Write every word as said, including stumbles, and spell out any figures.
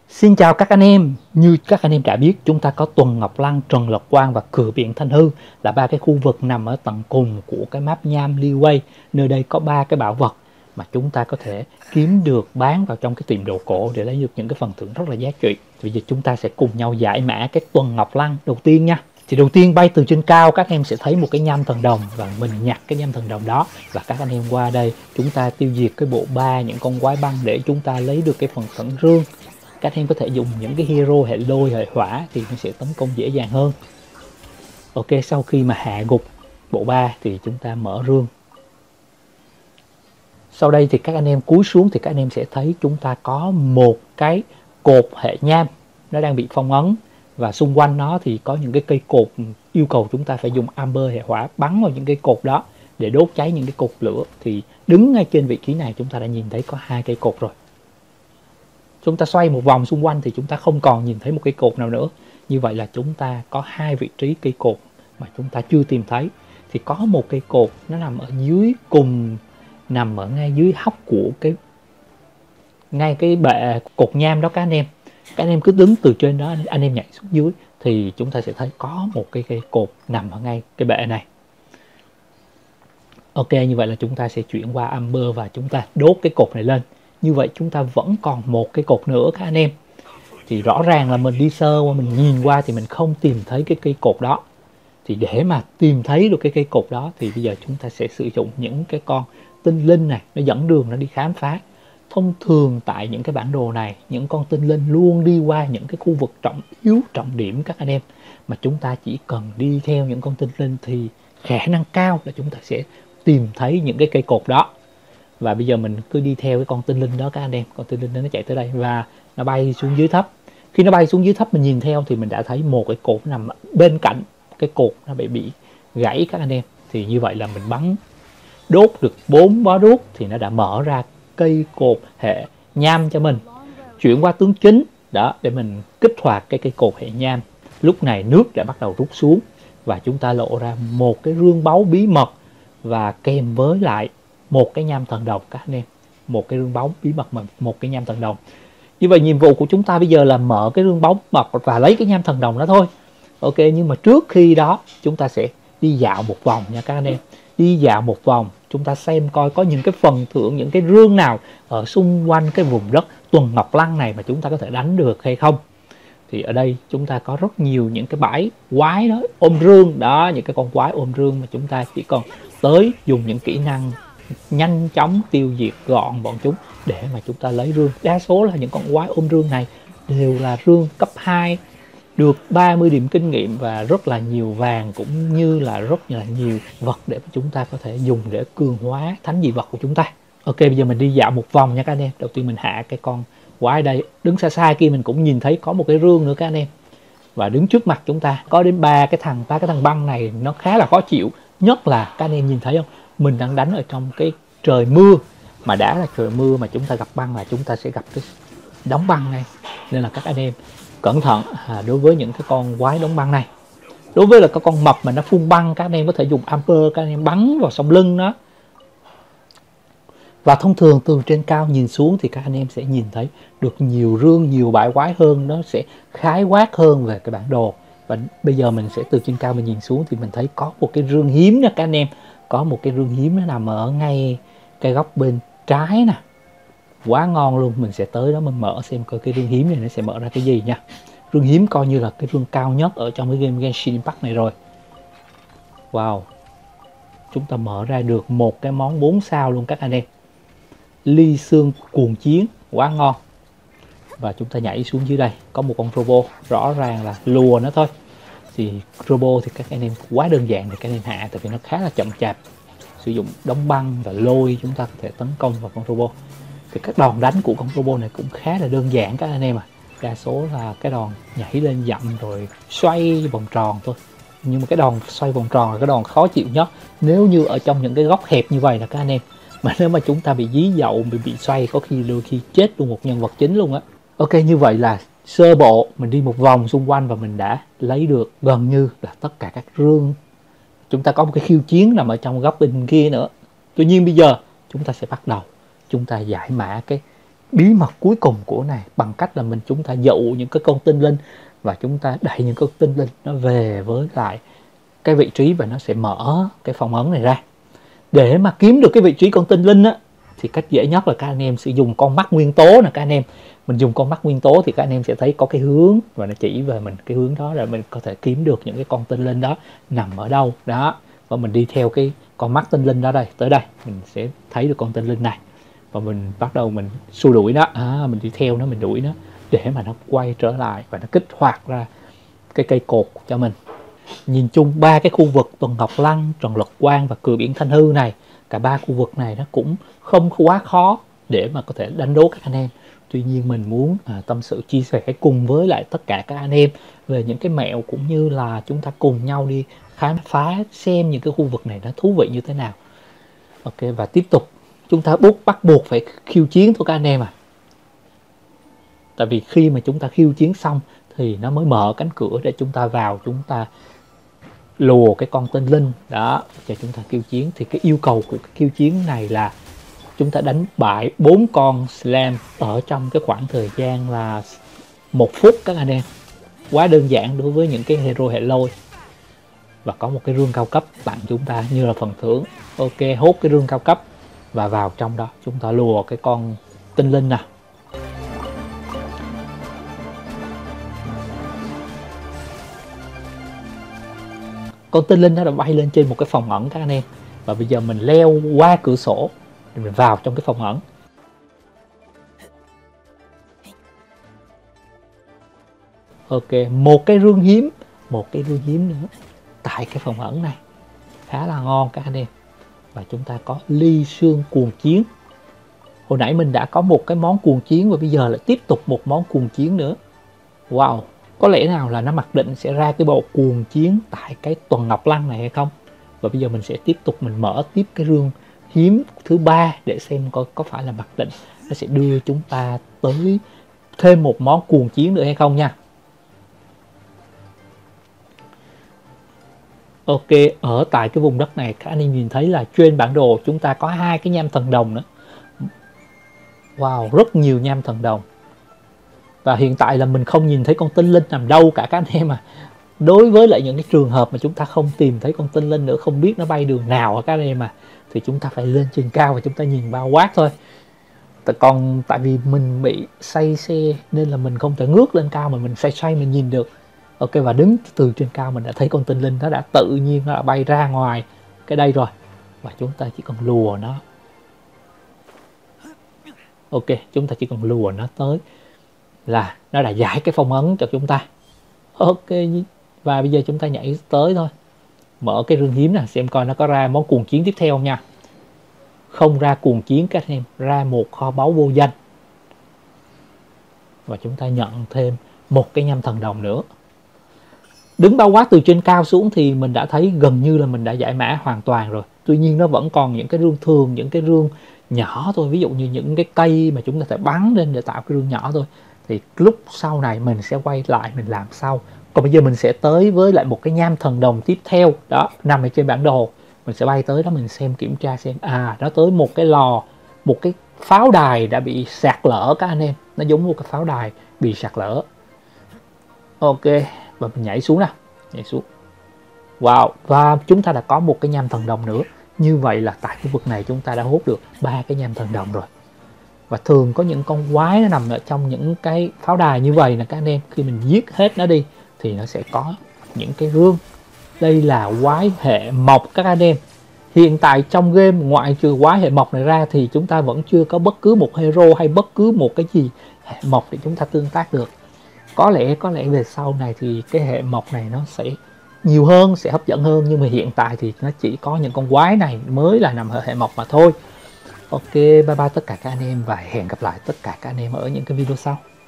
Xin chào các anh em, như các anh em đã biết, chúng ta có Tuần Ngọc Lăng, Trần Lộc Quang và Cửa Biển Thanh Hư là ba cái khu vực nằm ở tận cùng của cái map Nham Leeway. Nơi đây có ba cái bảo vật mà chúng ta có thể kiếm được, bán vào trong cái tiệm đồ cổ để lấy được những cái phần thưởng rất là giá trị. Bây giờ chúng ta sẽ cùng nhau giải mã cái Tuần Ngọc Lăng đầu tiên nha. Thì đầu tiên bay từ trên cao, các anh em sẽ thấy một cái nham thần đồng và mình nhặt cái nham thần đồng đó, và các anh em qua đây chúng ta tiêu diệt cái bộ ba những con quái băng để chúng ta lấy được cái phần thưởng rương. Các anh em có thể dùng những cái hero hệ lôi hệ hỏa thì nó sẽ tấn công dễ dàng hơn. Ok, sau khi mà hạ gục bộ ba thì chúng ta mở rương. Sau đây thì các anh em cúi xuống thì các anh em sẽ thấy chúng ta có một cái cột hệ nham nó đang bị phong ấn, và xung quanh nó thì có những cái cây cột yêu cầu chúng ta phải dùng amber hệ hỏa bắn vào những cái cột đó để đốt cháy những cái cột lửa. Thì đứng ngay trên vị trí này chúng ta đã nhìn thấy có hai cây cột rồi. Chúng ta xoay một vòng xung quanh thì chúng ta không còn nhìn thấy một cây cột nào nữa. Như vậy là chúng ta có hai vị trí cây cột mà chúng ta chưa tìm thấy. Thì có một cây cột nó nằm ở dưới cùng, nằm ở ngay dưới hốc của cái ngay cái bệ cột nham đó các anh em. Các anh em cứ đứng từ trên đó, anh em nhảy xuống dưới thì chúng ta sẽ thấy có một cái cây cột nằm ở ngay cái bệ này. Ok, như vậy là chúng ta sẽ chuyển qua amber và chúng ta đốt cái cột này lên. Như vậy chúng ta vẫn còn một cái cột nữa các anh em. Thì rõ ràng là mình đi sơ qua, mình nhìn qua thì mình không tìm thấy cái cây cột đó. Thì để mà tìm thấy được cái cây cột đó thì bây giờ chúng ta sẽ sử dụng những cái con tinh linh này, nó dẫn đường, nó đi khám phá. Thông thường tại những cái bản đồ này, những con tinh linh luôn đi qua những cái khu vực trọng yếu, trọng điểm các anh em. Mà chúng ta chỉ cần đi theo những con tinh linh thì khả năng cao là chúng ta sẽ tìm thấy những cái cây cột đó. Và bây giờ mình cứ đi theo cái con tinh linh đó các anh em. Con tinh linh đó nó chạy tới đây và nó bay xuống dưới thấp. Khi nó bay xuống dưới thấp mình nhìn theo thì mình đã thấy một cái cột nằm bên cạnh cái cột nó bị bị gãy các anh em. Thì như vậy là mình bắn đốt được bốn bó đuốc thì nó đã mở ra cây cột hệ nham cho mình. Chuyển qua tướng chính đó để mình kích hoạt cái cây cột hệ nham. Lúc này nước đã bắt đầu rút xuống và chúng ta lộ ra một cái rương báu bí mật và kèm với lại một cái nham thần đồng các anh em. Một cái rương báu bí mật mà một cái nham thần đồng. Như vậy nhiệm vụ của chúng ta bây giờ là mở cái rương báu bí mật và lấy cái nham thần đồng đó thôi. Ok, nhưng mà trước khi đó chúng ta sẽ đi dạo một vòng nha các anh em. Đi dạo một vòng chúng ta xem coi có những cái phần thưởng, những cái rương nào ở xung quanh cái vùng đất Tuần Ngọc Lăng này mà chúng ta có thể đánh được hay không. Thì ở đây chúng ta có rất nhiều những cái bãi quái đó, ôm rương đó, những cái con quái ôm rương mà chúng ta chỉ còn tới dùng những kỹ năng nhanh chóng tiêu diệt gọn bọn chúng để mà chúng ta lấy rương. Đa số là những con quái ôm rương này đều là rương cấp hai, được ba mươi điểm kinh nghiệm và rất là nhiều vàng, cũng như là rất là nhiều vật để mà chúng ta có thể dùng để cường hóa thánh dị vật của chúng ta. Ok, bây giờ mình đi dạo một vòng nha các anh em. Đầu tiên mình hạ cái con quái đây. Đứng xa xa kia mình cũng nhìn thấy có một cái rương nữa các anh em. Và đứng trước mặt chúng ta có đến ba cái thằng ba cái thằng băng này, nó khá là khó chịu. Nhất là các anh em nhìn thấy không, mình đang đánh ở trong cái trời mưa, mà đã là trời mưa mà chúng ta gặp băng là chúng ta sẽ gặp cái đóng băng này. Nên là các anh em cẩn thận à, đối với những cái con quái đóng băng này. Đối với là cái con mập mà nó phun băng, các anh em có thể dùng amber, các anh em bắn vào sống lưng nó. Và thông thường từ trên cao nhìn xuống thì các anh em sẽ nhìn thấy được nhiều rương, nhiều bãi quái hơn, nó sẽ khái quát hơn về cái bản đồ. Và bây giờ mình sẽ từ trên cao mình nhìn xuống thì mình thấy có một cái rương hiếm nha các anh em. Có một cái rương hiếm nó nằm ở ngay cái góc bên trái nè. Quá ngon luôn, mình sẽ tới đó mình mở xem coi cái rương hiếm này nó sẽ mở ra cái gì nha. Rương hiếm coi như là cái rương cao nhất ở trong cái game Genshin Impact này rồi. Wow, chúng ta mở ra được một cái món bốn sao luôn các anh em. Ly xương cuồng chiến, quá ngon. Và chúng ta nhảy xuống dưới đây, có một con robot, rõ ràng là lùa nó thôi. Thì robot thì các anh em quá đơn giản để các anh em hạ, tại vì nó khá là chậm chạp. Sử dụng đóng băng và lôi chúng ta có thể tấn công vào con robot. Thì các đòn đánh của con robot này cũng khá là đơn giản các anh em à. Đa số là cái đòn nhảy lên dặm rồi xoay vòng tròn thôi. Nhưng mà cái đòn xoay vòng tròn là cái đòn khó chịu nhất. Nếu như ở trong những cái góc hẹp như vậy là các anh em, mà nếu mà chúng ta bị dí dậu, bị bị xoay, có khi đôi khi chết luôn một nhân vật chính luôn á. Ok, như vậy là sơ bộ mình đi một vòng xung quanh và mình đã lấy được gần như là tất cả các rương. Chúng ta có một cái khiêu chiến nằm ở trong góc bên kia nữa. Tuy nhiên bây giờ chúng ta sẽ bắt đầu chúng ta giải mã cái bí mật cuối cùng của này bằng cách là mình chúng ta dụ những cái con tinh linh và chúng ta đẩy những con tinh linh nó về với lại cái vị trí và nó sẽ mở cái phong ấn này ra. Để mà kiếm được cái vị trí con tinh linh á, thì cách dễ nhất là các anh em sẽ dùng con mắt nguyên tố nè các anh em. Mình dùng con mắt nguyên tố thì các anh em sẽ thấy có cái hướng và nó chỉ về mình cái hướng đó, rồi mình có thể kiếm được những cái con tinh linh đó nằm ở đâu đó. Và mình đi theo cái con mắt tinh linh đó đây, tới đây mình sẽ thấy được con tinh linh này. Và mình bắt đầu mình xua đuổi nó, à, mình đi theo nó, mình đuổi nó để mà nó quay trở lại và nó kích hoạt ra cái cây cột cho mình. Nhìn chung ba cái khu vực Tuần Ngọc Lăng, Trần Lực Quang và Cửa Biển Thanh Hư này, cả ba khu vực này nó cũng không quá khó để mà có thể đánh đố các anh em. Tuy nhiên mình muốn à, tâm sự chia sẻ cùng với lại tất cả các anh em về những cái mẹo, cũng như là chúng ta cùng nhau đi khám phá xem những cái khu vực này nó thú vị như thế nào. Ok, và tiếp tục chúng ta bút bắt buộc phải khiêu chiến thôi các anh em à. Tại vì khi mà chúng ta khiêu chiến xong thì nó mới mở cánh cửa để chúng ta vào, chúng ta lùa cái con tinh linh đó cho chúng ta khiêu chiến. Thì cái yêu cầu của cái khiêu chiến này là chúng ta đánh bại bốn con slam ở trong cái khoảng thời gian là một phút các anh em. Quá đơn giản đối với những cái hero hệ lôi. Và có một cái rương cao cấp tặng chúng ta như là phần thưởng. Ok, hốt cái rương cao cấp và vào trong đó chúng ta lùa cái con tinh linh nào. Con tinh linh nó đã bay lên trên một cái phòng ẩn các anh em. Và bây giờ mình leo qua cửa sổ để mình vào trong cái phòng ẩn. Ok, một cái rương hiếm, một cái rương hiếm nữa tại cái phòng ẩn này. Khá là ngon các anh em. Và chúng ta có ly xương cuồng chiến. Hồi nãy mình đã có một cái món cuồng chiến và bây giờ lại tiếp tục một món cuồng chiến nữa. Wow, có lẽ nào là nó mặc định sẽ ra cái bộ cuồng chiến tại cái Tuần Ngọc Lăng này hay không? Và bây giờ mình sẽ tiếp tục mình mở tiếp cái rương hiếm thứ ba để xem có, có phải là mặc định nó sẽ đưa chúng ta tới thêm một món cuồng chiến nữa hay không nha. Ok, ở tại cái vùng đất này các anh em nhìn thấy là trên bản đồ chúng ta có hai cái nham thần đồng nữa. Wow, rất nhiều nham thần đồng. Và hiện tại là mình không nhìn thấy con tinh linh nằm đâu cả các anh em à. Đối với lại những cái trường hợp mà chúng ta không tìm thấy con tinh linh nữa, không biết nó bay đường nào các anh em à, thì chúng ta phải lên trên cao và chúng ta nhìn bao quát thôi. Còn tại vì mình bị say xe nên là mình không thể ngước lên cao mà mình xoay xoay mình nhìn được. Ok, và đứng từ trên cao mình đã thấy con tinh linh nó đã tự nhiên nó đã bay ra ngoài cái đây rồi. Và chúng ta chỉ cần lùa nó. Ok, chúng ta chỉ cần lùa nó tới là nó đã giải cái phong ấn cho chúng ta. Ok, và bây giờ chúng ta nhảy tới thôi. Mở cái rương hiếm nè, xem coi nó có ra món cuồng chiến tiếp theo không nha. Không ra cuồng chiến các anh em, ra một kho báu vô danh. Và chúng ta nhận thêm một cái nham thần đồng nữa. Đứng bao quát từ trên cao xuống thì mình đã thấy gần như là mình đã giải mã hoàn toàn rồi. Tuy nhiên nó vẫn còn những cái rương thường, những cái rương nhỏ thôi. Ví dụ như những cái cây mà chúng ta phải bắn lên để tạo cái rương nhỏ thôi. Thì lúc sau này mình sẽ quay lại mình làm sau. Còn bây giờ mình sẽ tới với lại một cái nham thần đồng tiếp theo. Đó, nằm ở trên bản đồ. Mình sẽ bay tới đó mình xem, kiểm tra xem. À, nó tới một cái lò, một cái pháo đài đã bị sạt lở các anh em. Nó giống một cái pháo đài bị sạt lở. Ok, và mình nhảy xuống nào. Nhảy xuống. Wow, và chúng ta đã có một cái nham thần đồng nữa. Như vậy là tại khu vực này chúng ta đã hút được ba cái nham thần đồng rồi. Và thường có những con quái nó nằm ở trong những cái pháo đài như vậy nè các anh em. Khi mình giết hết nó đi thì nó sẽ có những cái rương. Đây là quái hệ mộc các anh em. Hiện tại trong game ngoại trừ quái hệ mộc này ra thì chúng ta vẫn chưa có bất cứ một hero hay bất cứ một cái gì hệ mộc để chúng ta tương tác được. Có lẽ có lẽ về sau này thì cái hệ mộc này nó sẽ nhiều hơn, sẽ hấp dẫn hơn. Nhưng mà hiện tại thì nó chỉ có những con quái này mới là nằm ở hệ mộc mà thôi. Ok, bye bye tất cả các anh em và hẹn gặp lại tất cả các anh em ở những cái video sau.